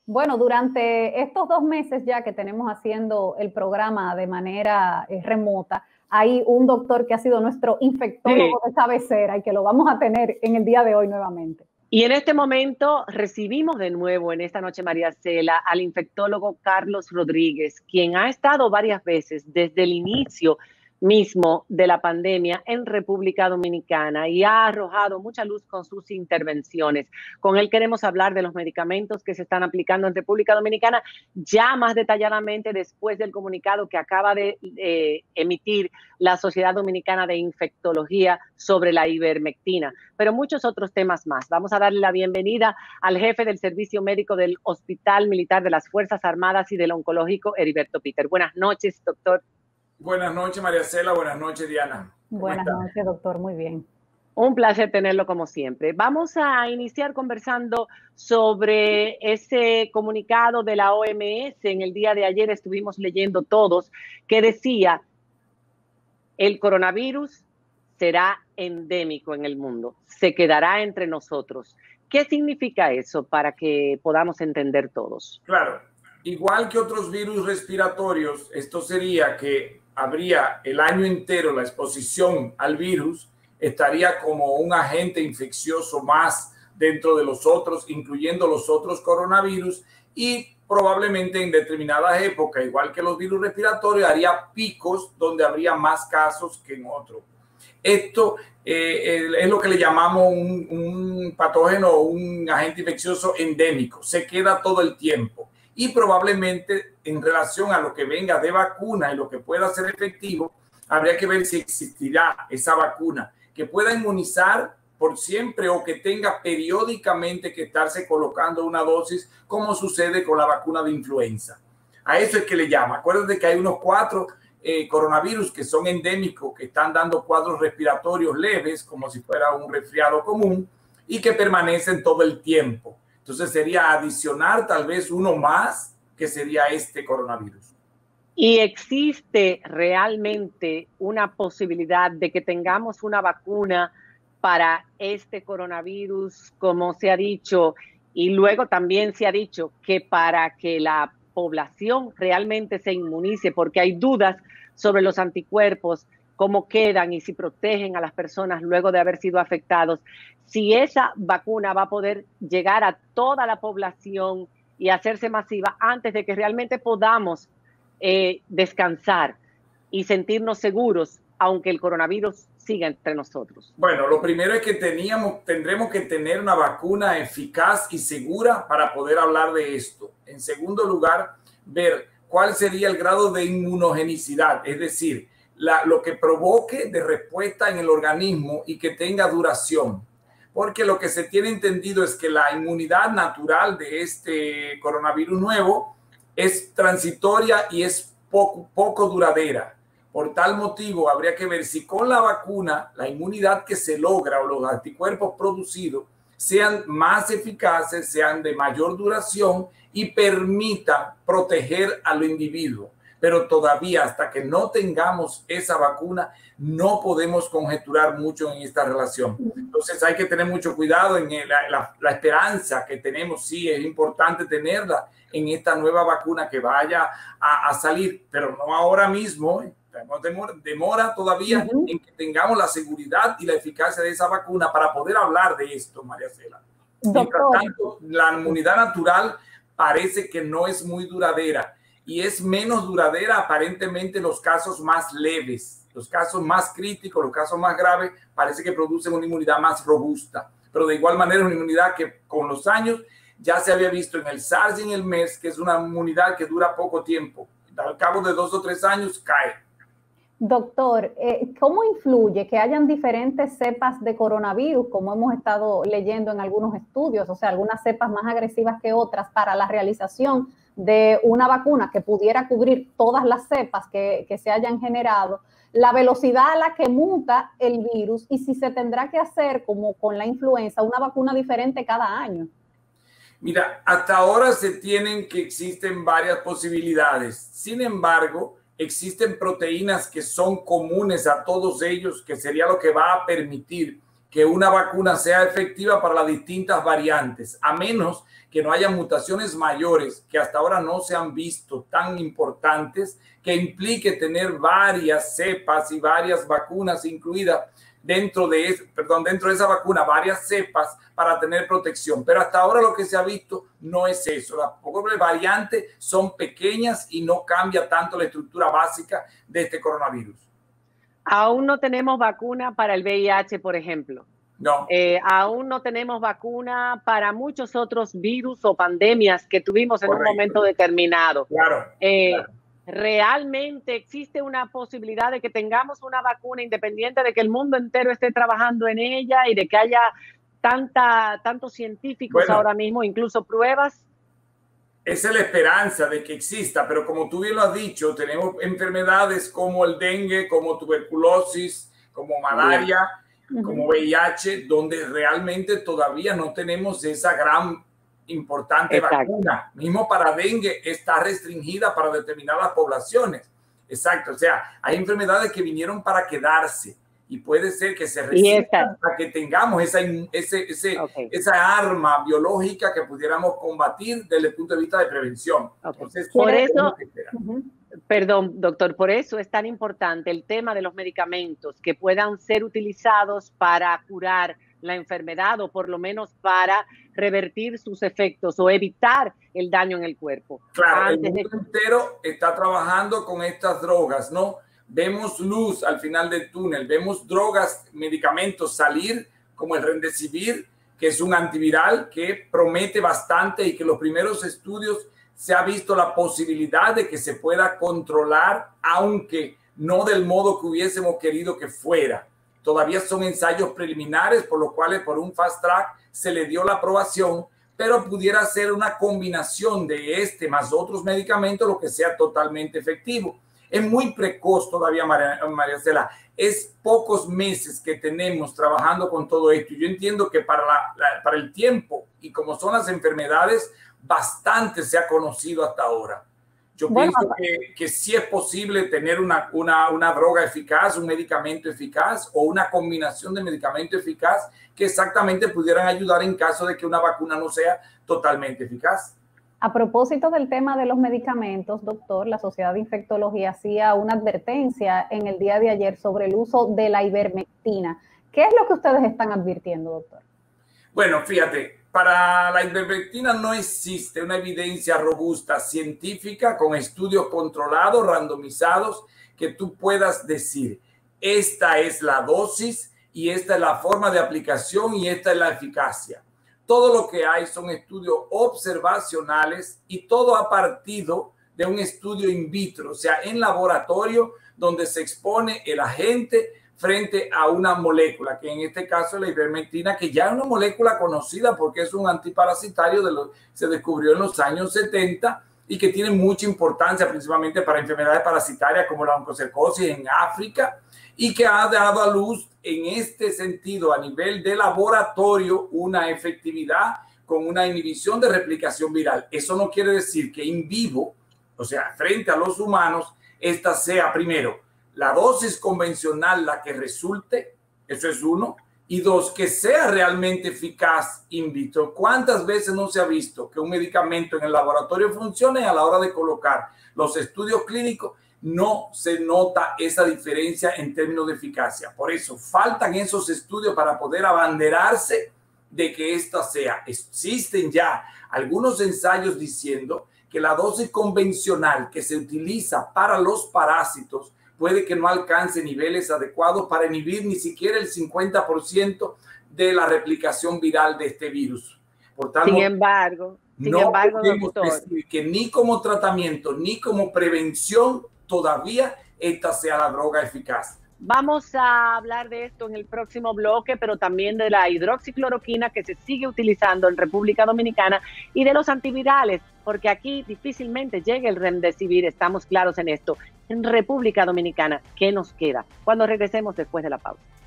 Bueno, durante estos 2 meses ya que tenemos haciendo el programa de manera remota, hay un doctor que ha sido nuestro infectólogo de cabecera y que lo vamos a tener en el día de hoy nuevamente. Y en este momento recibimos de nuevo en esta noche, María Cela, al infectólogo Carlos Rodríguez, quien ha estado varias veces desde el inicio mismo de la pandemia en República Dominicana y ha arrojado mucha luz con sus intervenciones. Con él queremos hablar de los medicamentos que se están aplicando en República Dominicana, ya más detalladamente después del comunicado que acaba de emitir la Sociedad Dominicana de Infectología sobre la ivermectina, pero muchos otros temas más. Vamos a darle la bienvenida al jefe del Servicio Médico del Hospital Militar de las Fuerzas Armadas y del Oncológico, Heriberto Peter. Buenas noches, doctor. Buenas noches, María Cela. Buenas noches, Diana. Buenas noches, doctor. Muy bien. Un placer tenerlo como siempre. Vamos a iniciar conversando sobre ese comunicado de la OMS. En el día de ayer estuvimos leyendo todos que decía: el coronavirus será endémico en el mundo, se quedará entre nosotros. ¿Qué significa eso para que podamos entender todos? Claro, igual que otros virus respiratorios, esto sería que habría el año entero la exposición al virus, estaría como un agente infeccioso más dentro de los otros, incluyendo los otros coronavirus, y probablemente en determinadas épocas, igual que los virus respiratorios, haría picos donde habría más casos que en otros. Esto es lo que le llamamos un patógeno o un agente infeccioso endémico. Se queda todo el tiempo y probablemente en relación a lo que venga de vacuna y lo que pueda ser efectivo, habría que ver si existirá esa vacuna que pueda inmunizar por siempre o que tenga periódicamente que estarse colocando una dosis, como sucede con la vacuna de influenza. A eso es que le llama. Acuérdense que hay unos 4 coronavirus que son endémicos, que están dando cuadros respiratorios leves, como si fuera un resfriado común, y que permanecen todo el tiempo. Entonces sería adicionar tal vez uno más, que sería este coronavirus. ¿Y existe realmente una posibilidad de que tengamos una vacuna para este coronavirus, como se ha dicho? Y luego también se ha dicho que para que la población realmente se inmunice, porque hay dudas sobre los anticuerpos, cómo quedan y si protegen a las personas luego de haber sido afectados, si esa vacuna va a poder llegar a toda la población y hacerse masiva antes de que realmente podamos descansar y sentirnos seguros, aunque el coronavirus siga entre nosotros. Bueno, lo primero es que tendremos que tener una vacuna eficaz y segura para poder hablar de esto. En segundo lugar, ver cuál sería el grado de inmunogenicidad, es decir, lo que provoque de respuesta en el organismo y que tenga duración. Porque lo que se tiene entendido es que la inmunidad natural de este coronavirus nuevo es transitoria y es poco duradera. Por tal motivo, habría que ver si con la vacuna la inmunidad que se logra o los anticuerpos producidos sean más eficaces, sean de mayor duración y permitan proteger al individuo. Pero todavía, hasta que no tengamos esa vacuna, no podemos conjeturar mucho en esta relación. Entonces hay que tener mucho cuidado en la esperanza que tenemos. Sí, es importante tenerla en esta nueva vacuna que vaya a salir, pero no ahora mismo. Demora todavía en que tengamos la seguridad y la eficacia de esa vacuna para poder hablar de esto, María Cela. Mientras tanto, la inmunidad natural parece que no es muy duradera y es menos duradera aparentemente los casos más leves. Los casos más críticos, los casos más graves, parece que producen una inmunidad más robusta. Pero de igual manera una inmunidad que con los años ya se había visto en el SARS y en el MERS, que es una inmunidad que dura poco tiempo. Al cabo de 2 o 3 años cae. Doctor, ¿cómo influye que hayan diferentes cepas de coronavirus, como hemos estado leyendo en algunos estudios, o sea, algunas cepas más agresivas que otras para la realización de una vacuna que pudiera cubrir todas las cepas que se hayan generado, la velocidad a la que muta el virus y si se tendrá que hacer, como con la influenza, una vacuna diferente cada año? Mira, hasta ahora se tienen que existen varias posibilidades. Sin embargo, existen proteínas que son comunes a todos ellos, que sería lo que va a permitir que una vacuna sea efectiva para las distintas variantes, a menos que no haya mutaciones mayores que hasta ahora no se han visto tan importantes, que implique tener varias cepas y varias vacunas incluidas dentro de esa vacuna, varias cepas para tener protección. Pero hasta ahora lo que se ha visto no es eso. Las variantes son pequeñas y no cambia tanto la estructura básica de este coronavirus. Aún no tenemos vacuna para el VIH, por ejemplo. No. Aún no tenemos vacuna para muchos otros virus o pandemias que tuvimos en un momento determinado. Claro. ¿Realmente existe una posibilidad de que tengamos una vacuna independiente de que el mundo entero esté trabajando en ella y de que haya tantos científicos ahora mismo, incluso pruebas? Esa es la esperanza de que exista, pero como tú bien lo has dicho, tenemos enfermedades como el dengue, como tuberculosis, como malaria, como VIH, donde realmente todavía no tenemos esa gran importante vacuna. Mismo para dengue está restringida para determinadas poblaciones. Exacto. O sea, hay enfermedades que vinieron para quedarse y puede ser que se resistan para que tengamos esa arma biológica que pudiéramos combatir desde el punto de vista de prevención. Entonces, por eso, perdón, doctor, por eso es tan importante el tema de los medicamentos que puedan ser utilizados para curar la enfermedad o por lo menos para revertir sus efectos o evitar el daño en el cuerpo. Claro, el mundo entero está trabajando con estas drogas, ¿no? Vemos luz al final del túnel, vemos drogas, medicamentos salir como el Remdesivir, que es un antiviral que promete bastante y que los primeros estudios se ha visto la posibilidad de que se pueda controlar, aunque no del modo que hubiésemos querido que fuera. Todavía son ensayos preliminares, por lo cual por un fast track se le dio la aprobación, pero pudiera ser una combinación de este más otros medicamentos, lo que sea totalmente efectivo. Es muy precoz todavía, María Cela. Es pocos meses que tenemos trabajando con todo esto. Yo entiendo que para el tiempo y como son las enfermedades, bastante se ha conocido hasta ahora. Yo pienso que sí es posible tener una droga eficaz, un medicamento eficaz o una combinación de medicamento eficaz que exactamente pudieran ayudar en caso de que una vacuna no sea totalmente eficaz. A propósito del tema de los medicamentos, doctor, la Sociedad de Infectología hacía una advertencia en el día de ayer sobre el uso de la ivermectina. ¿Qué es lo que ustedes están advirtiendo, doctor? Bueno, fíjate, para la ivermectina no existe una evidencia robusta científica con estudios controlados, randomizados, que tú puedas decir, esta es la dosis y esta es la forma de aplicación y esta es la eficacia. Todo lo que hay son estudios observacionales y todo ha partido de un estudio in vitro, o sea, en laboratorio, donde se expone el agente frente a una molécula, que en este caso es la ivermectina, que ya es una molécula conocida porque es un antiparasitario, se descubrió en los años 70 y que tiene mucha importancia principalmente para enfermedades parasitarias como la oncocercosis en África, y que ha dado a luz en este sentido a nivel de laboratorio una efectividad con una inhibición de replicación viral. Eso no quiere decir que in vivo, o sea, frente a los humanos, esta sea primero la dosis convencional la que resulte, eso es uno, y dos, que sea realmente eficaz in vitro. ¿Cuántas veces no se ha visto que un medicamento en el laboratorio funcione y a la hora de colocar los estudios clínicos no se nota esa diferencia en términos de eficacia? Por eso faltan esos estudios para poder abanderarse de que esta sea. Existen ya algunos ensayos diciendo que la dosis convencional que se utiliza para los parásitos puede que no alcance niveles adecuados para inhibir ni siquiera el 50% de la replicación viral de este virus. Por tanto, sin embargo, podemos decir que ni como tratamiento ni como prevención todavía esta sea la droga eficaz. Vamos a hablar de esto en el próximo bloque, pero también de la hidroxicloroquina que se sigue utilizando en República Dominicana y de los antivirales, porque aquí difícilmente llega el Remdesivir, estamos claros en esto. En República Dominicana, ¿qué nos queda? Cuando regresemos después de la pausa.